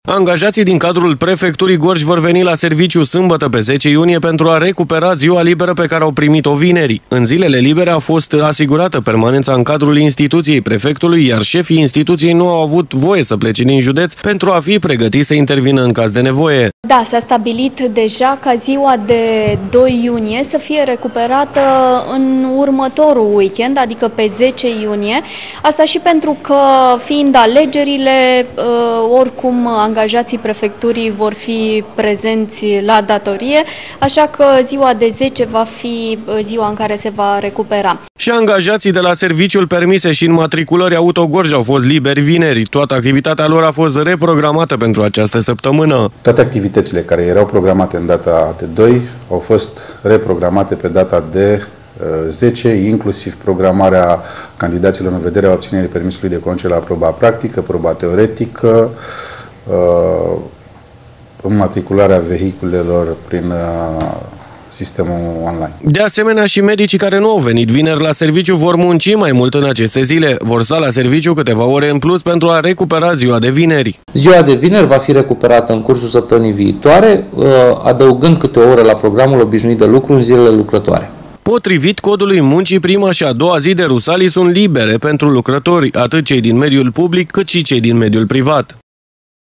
Angajații din cadrul prefecturii Gorj vor veni la serviciu sâmbătă pe 10 iunie pentru a recupera ziua liberă pe care au primit-o vineri. În zilele libere a fost asigurată permanența în cadrul instituției prefectului, iar șefii instituției nu au avut voie să plece din județ pentru a fi pregătiți să intervină în caz de nevoie. Da, s-a stabilit deja ca ziua de 2 iunie să fie recuperată în următorul weekend, adică pe 10 iunie. Asta și pentru că, fiind alegerile, oricum angajații prefecturii vor fi prezenți la datorie, așa că ziua de 10 va fi ziua în care se va recupera. Și angajații de la serviciul permise și înmatriculări auto Gorj au fost liberi vineri. Toată activitatea lor a fost reprogramată pentru această săptămână. Toate activitățile care erau programate în data de 2 au fost reprogramate pe data de 10, inclusiv programarea candidaților în vederea obținerii permisului de conducere la proba practică, proba teoretică, înmatricularea vehiculelor prin sistemul online. De asemenea, și medicii care nu au venit vineri la serviciu vor munci mai mult în aceste zile. Vor sta la serviciu câteva ore în plus pentru a recupera ziua de vineri. Ziua de vineri va fi recuperată în cursul săptămânii viitoare, adăugând câte o oră la programul obișnuit de lucru în zilele lucrătoare. Potrivit codului muncii, prima și a doua zi de rusalii sunt libere pentru lucrători, atât cei din mediul public cât și cei din mediul privat.